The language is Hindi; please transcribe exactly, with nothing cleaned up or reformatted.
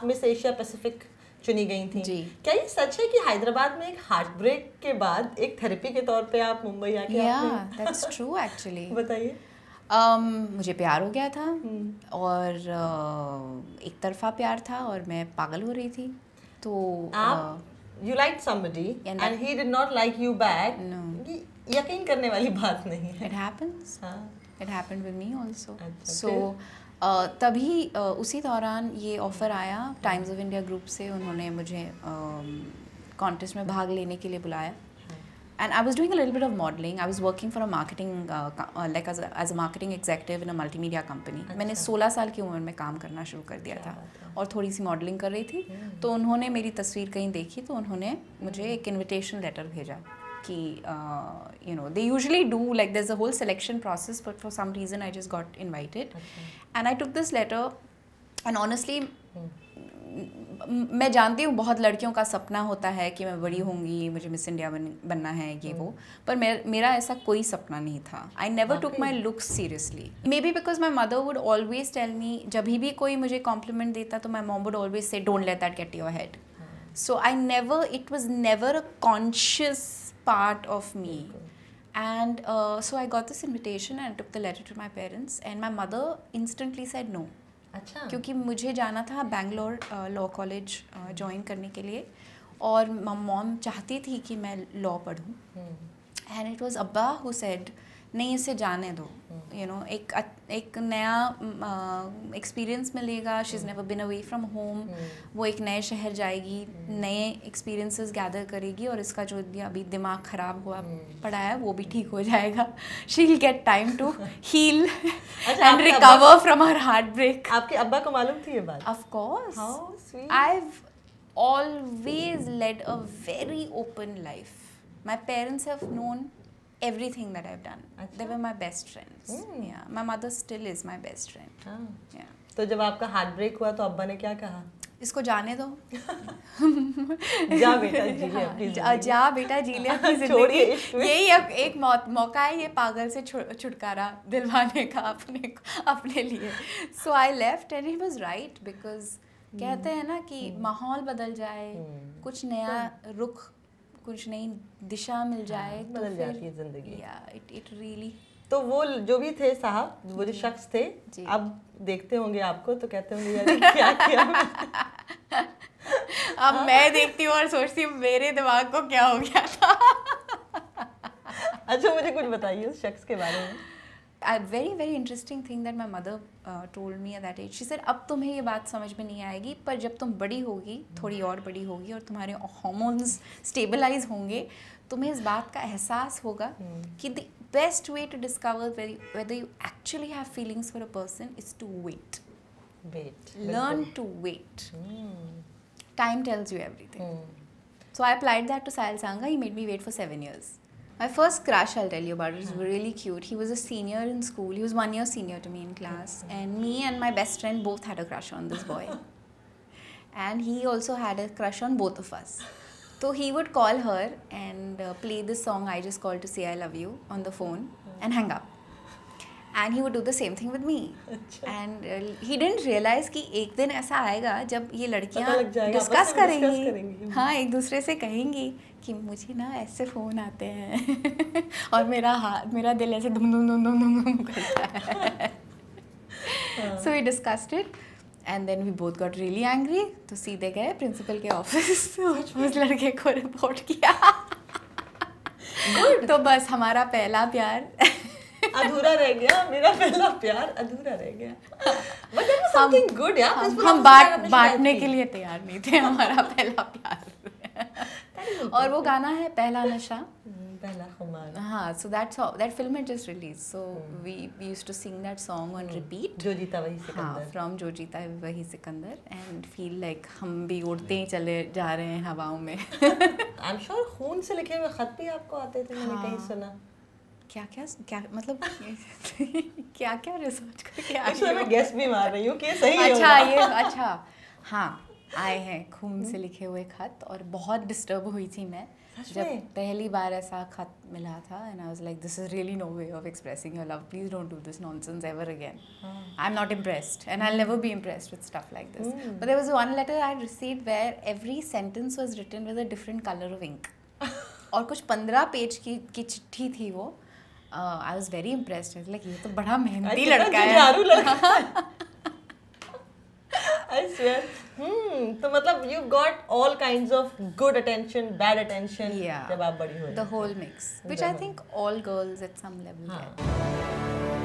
आप मिस एशिया पैसिफिक चुनी गई थी जी। क्या ये सच है कि हैदराबाद में एक हार्ट ब्रेक के बाद एक थेरेपी के तौर पे आप मुंबई आके yeah, that's true actually. बताइए। um, मुझे प्यार हो गया था और uh, एक तरफा प्यार था और मैं पागल हो रही थी तो आप you liked somebody and, and he did not like you back. No. यकीन करने वाली बात नहीं है। It happens. हाँ. It happened with me also. अच्छा, so uh, तभी uh, उसी दौरान ये ऑफ़र आया टाइम्स ऑफ इंडिया ग्रुप से, उन्होंने मुझे कॉन्टेस्ट uh, में भाग लेने के लिए बुलाया। And I was doing a little bit of modeling. I was working for a marketing, uh, uh, like as a, as a marketing executive in a multimedia company. मैंने सोलह साल की उम्र में काम करना शुरू कर दिया था और थोड़ी सी मॉडलिंग कर रही थी। तो उन्होंने मेरी तस्वीर कहीं देखी तो उन्होंने मुझे एक इनविटेशन लेटर भेजा कि you know they usually do like there's a whole selection process, but for some reason I just got invited. And I took this letter and honestly मैं जानती हूँ बहुत लड़कियों का सपना होता है कि मैं बड़ी होंगी, मुझे मिस इंडिया बन, बनना है ये वो, पर मेर, मेरा ऐसा कोई सपना नहीं था। I never took my looks seriously, may be because my mother would always tell me, जब भी कोई मुझे कॉम्प्लीमेंट देता तो my mom would always say don't let that get your head. So I never, it was never a conscious part of me. And uh, so I got this invitation and I took the letter to my parents and my mother instantly said no. अच्छा. क्योंकि मुझे जाना था बैंगलोर लॉ कॉलेज ज्वाइन करने के लिए और मॉम चाहती थी कि मैं लॉ पढूं. एंड इट वाज अब्बा हु सेड नहीं इसे जाने दो, यू नो एक एक नया एक्सपीरियंस uh, मिलेगा. She is never been away from home. वो एक नए शहर जाएगी, नए एक्सपीरियंसेस गैदर करेगी और इसका जो अभी दिमाग ख़राब हुआ पड़ा है वो भी ठीक हो जाएगा. She will get time to heal and recover from her heartbreak. आपके अब्बा को मालूम थी ये बात? Of course. How sweet. I have always led a very open life. My parents have known everything that I've done. Achha. They were my best friends. Mm. Yeah, my mother still is my best friend. Ah. Yeah. तो जब आपका हार्ट ब्रेक हुआ तो अब्बा ने क्या कहा? इसको जाने दो. जा बेटा जी ले अपनी जा, जा बेटा जी ले अपनी जिंदगी. यही अब एक मौका है ये पागल से छुटकारा दिलवाने का अपने अपने लिए. So I left and he was right because कहते हैं ना कि माहौल बदल जाए, कुछ नया रुख, कुछ नई दिशा मिल जाए, हाँ, बदल जाती है जिंदगी. या इट इट रियली. तो वो जो भी थे साहब, वो जो शख्स थे, अब देखते होंगे आपको तो कहते होंगे यार क्या किया. अब मैं देखती हूँ और सोचती हूँ मेरे दिमाग को क्या हो गया था. अच्छा मुझे कुछ बताइए उस शख्स के बारे में. A very very interesting thing that my mother uh, told me at that age. She said अब तुम्हें ये बात समझ में नहीं आएगी, पर जब तुम बड़ी होगी, थोड़ी और बड़ी होगी और तुम्हारे हार्मोन्स स्टेबलाइज होंगे, तुम्हें इस बात का एहसास होगा कि the best way to discover whether you actually have feelings for a person is to wait. Wait. Learn to wait. Time tells you everything. So I applied that to Sahil Sangha. He made me wait for seven years. My first crush, I'll tell you about it, was really cute. He was a senior in school. He was one year senior to me in class. And me and my best friend both had a crush on this boy. And he also had a crush on both of us. So he would call her and uh, play this song, I Just Called to Say I Love You, on the phone and hang up. And he would do the same thing with me. And uh, he didn't realize कि एक दिन ऐसा आएगा जब ये लड़कियाँ डिस्कस करेंगी, हाँ एक दूसरे से कहेंगी कि मुझे ना ऐसे फ़ोन आते हैं और मेरा हाथ मेरा दिल ऐसे धुम धुम धुम धुम धुम करता है. So we discussed it and then we both got really angry. तो सीधे गए प्रिंसिपल के ऑफिस, उस लड़के को रिपोर्ट किया. तो बस हमारा पहला प्यार अधूरा रह गया. मेरा पहला प्यार अधूरा रह गया. But that was something good, yeah. हम, हम बांट बांटने के लिए तैयार नहीं थे हमारा पहला प्यार. और वो गाना है पहला नशा, पहला खुमार. हाँ, so that's how that film had just released. So we, we used to sing that song on repeat. जो जीता वही सिकंदर. हाँ, from जो जीता वही सिकंदर, and feel like हम भी उड़ते ही चले जा रहे हैं हवाओं में. I'm sure खून से लिखे हुए खत भी आपको आते थे, मैंने कहीं सुना. क्या क्या क्या मतलब क्या क्या रिसर्च करके आ रही हो? मैं गेस भी मार रही हूँ कि सही है. अच्छा ये अच्छा हाँ आए हैं खून से लिखे हुए खत. और बहुत डिस्टर्ब हुई थी मैं जब पहली बार ऐसा खत मिला था and I was like this is really no way of expressing your love, please don't do this nonsense ever again. I'm not impressed and I'll never be impressed with stuff like this. Mm. But there was one letter I received where every sentence was written with a different color of ink. और कुछ पंद्रह पेज की की चिट्ठी थी वो. uh, I was very impressed. I was like ये तो बड़ा मेहनती लड़का है. I swear. Hmm. तो मतलब you got all kinds of good attention, bad attention. Yeah. जब आप बड़ी हुई. The whole mix, which I think all girls at some level get.